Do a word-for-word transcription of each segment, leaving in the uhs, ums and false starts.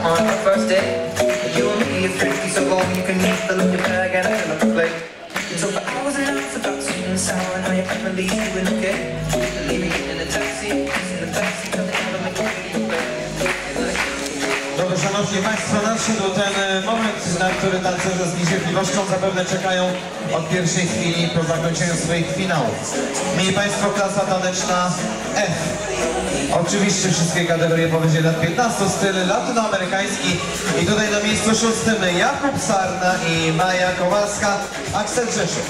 on our first date. You and me are thrifty, so go you can use the look bag and fill up the plate. So for hours and hours about sweet and sour, now you're gonna leave you in okay. Leave me in the taxi, in the taxi, till they never make a video play. Dobrze, szanowni państwo, nadszedł ten moment, na który tancerze z niecierpliwością zapewne czekają od pierwszej chwili po zakończeniu swoich finałów. Mieli państwo klasa taneczna F. Oczywiście wszystkie kategorie powyżej lat piętnastu, styl latynoamerykański. I tutaj na miejscu szóstym Jakub Sarna i Maja Kowalska, Aksel Rzeszów.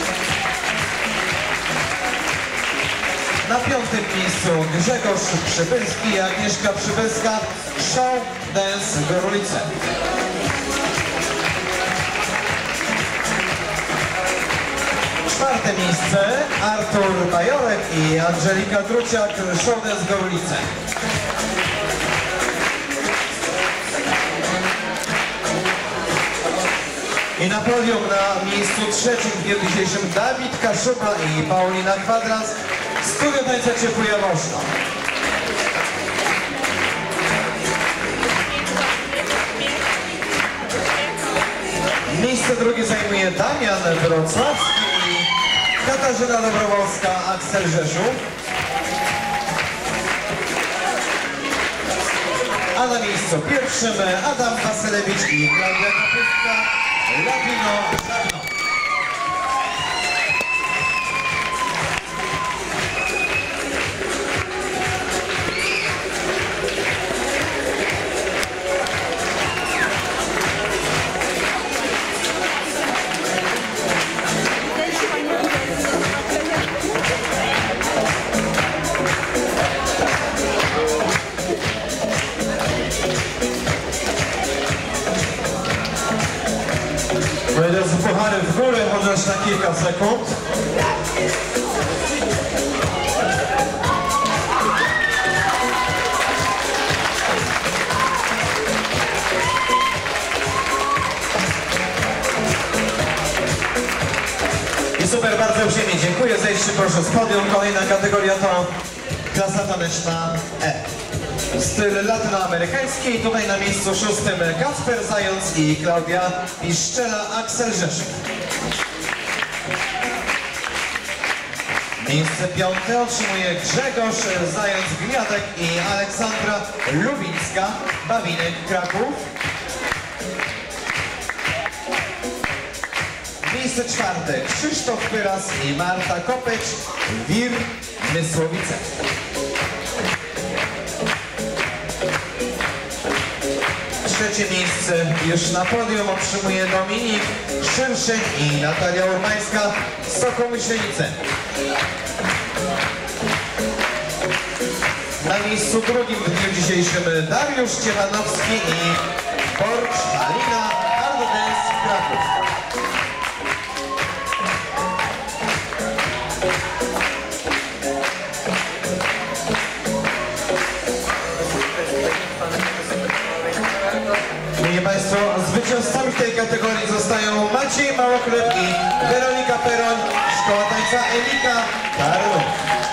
Na piątym miejscu Grzegorz Przybylski i Agnieszka Przybylska, Show Dance Gorulice. Czwarte miejsce Artur Bajorek i Angelika Druciak, Show Dance Gorulice. I na podium na miejscu trzecim w dniu dzisiejszym Dawid Kaszuba i Paulina Kwadrans, Studio Tańca Ciepły Jaworzno. Miejsce drugie zajmuje Damian Wrocławski i Katarzyna Dobrowolska, Aksel Rzeszów. A na miejscu pierwszym Adam Wasilewicz i Klaudia Kapustka, Latino Żadno. Drodzy, puchary w górę, chociaż na kilka sekund. I super, bardzo uprzejmie dziękuję. Zejdźcie proszę z podium. Kolejna kategoria to klasa taneczna E. Styl latynoamerykański. Tutaj na miejscu szóstym Kacper Zając i Klaudia Piszczela, Aksel Rzeszów. Miejsce piąte otrzymuje Grzegorz Zając-Gniadek i Aleksandra Lubińska, Bawinek, Kraków. Miejsce czwarte Krzysztof Pyras i Marta Kopeć, Wir, Mysłowice. Trzecie miejsce już na podium otrzymuje Dominik Szymszyk i Natalia Urmańska, Sokołomyślenice. Na miejscu drugim w dniu dzisiejszym Dariusz Ciewanowski i Borcz Alina, Hard Dance Kraków. Szanowni Państwo, zwycięzcami w tej kategorii zostają Maciej Małochleb i Weronika Peroń, Szkoła Tańca Elika, Tarnów.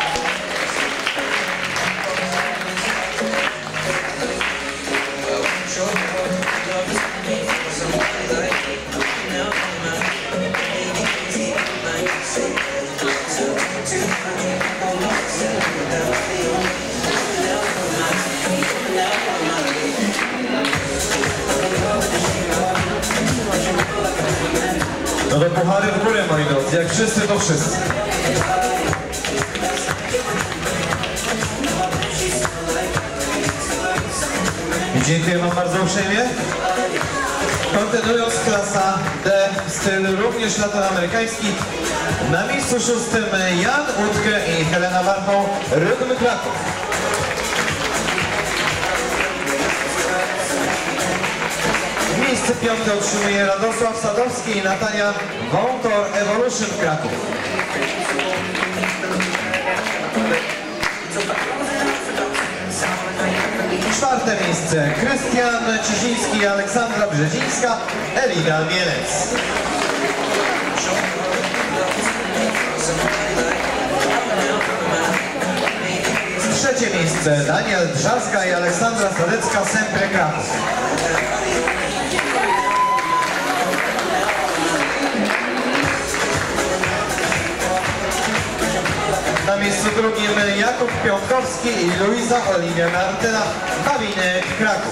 No to puchary w górę, moi drodzy, jak wszyscy, to wszyscy. I dziękuję wam bardzo uprzejmie. Kontynuując, klasa D, styl również latynoamerykański. Na miejscu szóstym Jan Utke i Helena Warchoł, Rytm Kraków. Miejsce piąte otrzymuje Radosław Sadowski i Natalia Wątor, Evolution Kraków. Czwarte miejsce Krystian Ciesiński i Aleksandra Brzezińska, Elida Mielec. Trzecie miejsce miejsce Daniel Drzazga i Aleksandra Sadecka, Sempre Kraków. Na miejscu drugim Jakub Piątkowski i Luisa Oliwia Martyna, Bawinek, Kraków.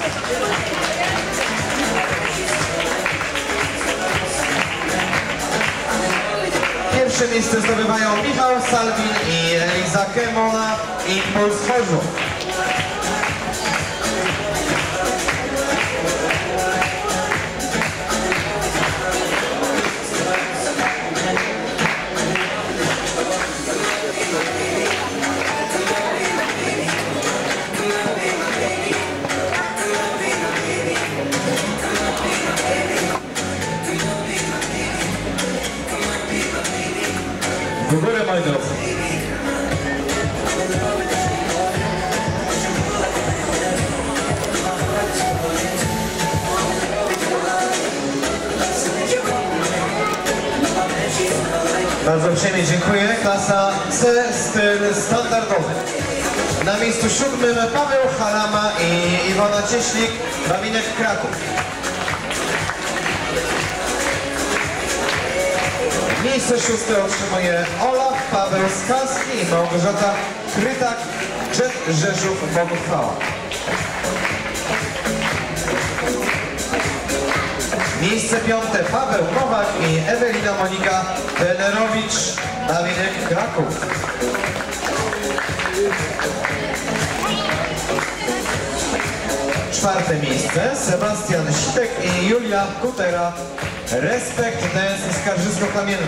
Pierwsze miejsce zdobywają Michał Salwin i Eliza Kemona, Impuls Chorzów. W górę, moi drodzy. Bardzo uprzejmie dziękuję. Klasa C, styl standardowy. Na miejscu siódmym Paweł Halama i Iwona Cieślik, Bawinek, Kraków. Miejsce szóste otrzymuje Olaf Paweł Skalski i Małgorzata Krytak, Jet Rzeszów, Boguchwała. Miejsce piąte Paweł Nowak i Ewelina Monika Tenerowicz, Bawinek, Kraków. Czwarte miejsce Sebastian Sitek i Julia Kutera, Respekt Dance Skarżysko-Kamienna.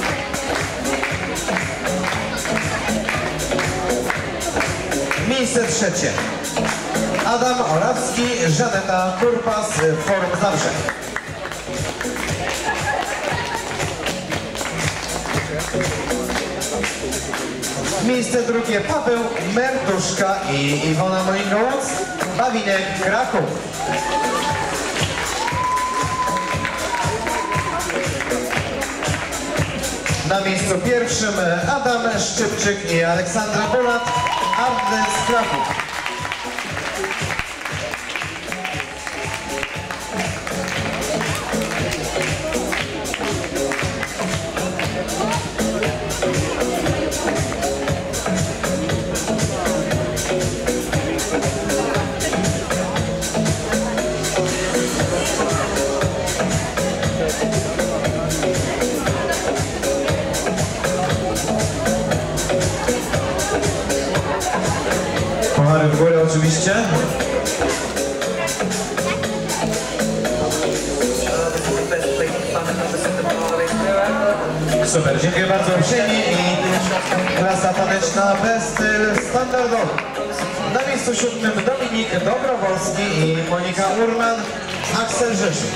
Miejsce trzecie Adam Orawski, Żaneta Kurpas, Forum Zabrze. Miejsce drugie Paweł Merduszka i Iwona Molingołąc, Bawinek, Kraków. Na miejscu pierwszym Adam Szczypczyk i Aleksandra Bulat, Art Dance, Kraków. Puchary w górę oczywiście. Super, dziękuję bardzo uprzejmie i klasa taneczna B, styl standardowy. Na miejscu siódmym Dominik Dobrowolski i Monika Urman, Aksel Rzeszów.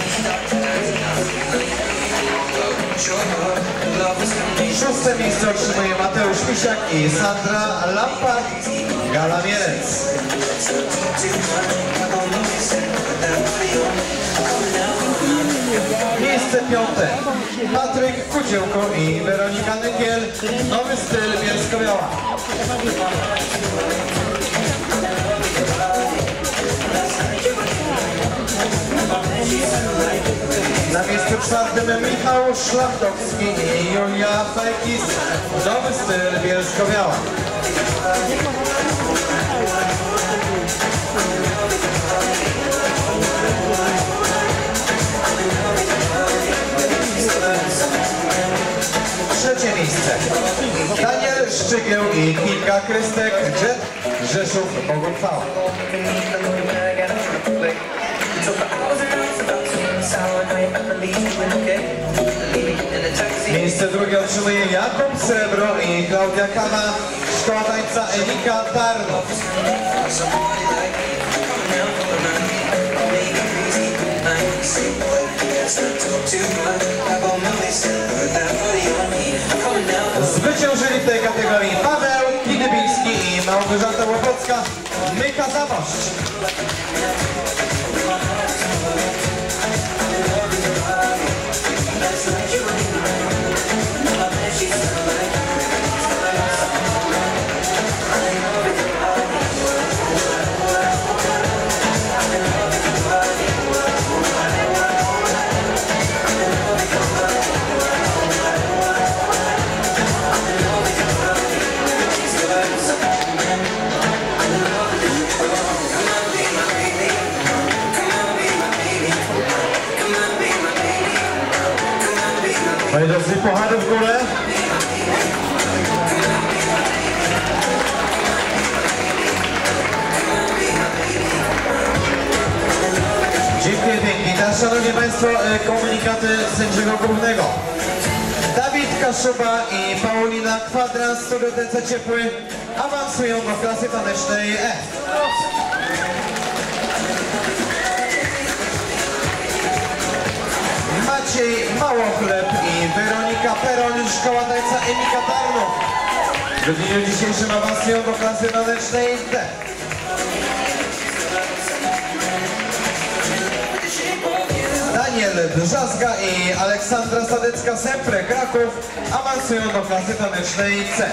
Szóste miejsce otrzymuje Mateusz Misiak i Sandra Lampart, Gala Mielec. Miejsce piąte Patryk Kudziełko i Weronika Nykiel, Nowy styl Bielsko-Biała. Na miejscu czwartym Michał Szlachtowski i Julia Fajkis, Nowy styl Bielsko-Biała. Trzecie miejsce Daniel Szczygieł i Kilka Krystek, Jet Rzeszów, Boguchwała. Miejsce drugie otrzymuje Jakub Srebro i Klaudia Kama, Szkoła Tańca Enika Tarnów. Zwyciężyli w tej kategorii Paweł Kidybiński i Małgorzata Łopocka, Myka Zamość. Moi drodzy, puchary w górę. Dziękuję pięknie. Teraz, szanowni państwo, komunikaty sędziego głównego. Dawid Kaszuba i Paulina Kwadrans, studentce ciepły, awansują do klasy tanecznej E. Maciej Małochleb i Weronika Peron, szkoła tańca Emika Tarnów. W dniu dzisiejszym awansują do klasy tanecznej D. Daniel Brzazga i Aleksandra Sadecka-Sempre, Kraków, awansują do klasy tanecznej C.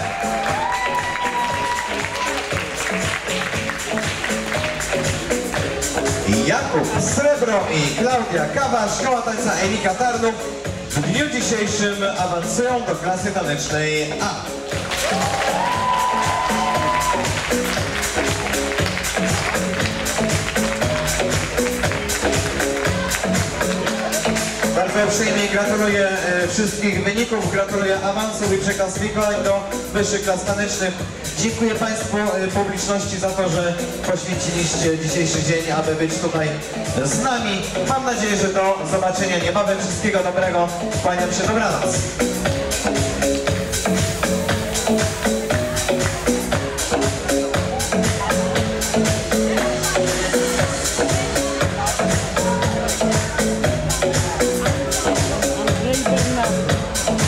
Jakub Srebro i Klaudia Kawa, szkoła tańca Emika Tarnów, w dniu dzisiejszym awansują do klasy tanecznej A. Bardzo uprzejmie gratuluję e, wszystkich wyników, gratuluję awansów i przeklasyfikowań do wyższych klas tanecznych. Dziękuję Państwu, e, publiczności, za to, że poświęciliście dzisiejszy dzień, aby być tutaj z nami. Mam nadzieję, że do zobaczenia niebawem. Wszystkiego dobrego. Kłaniam się, dobranoc. Andrzej Bernard.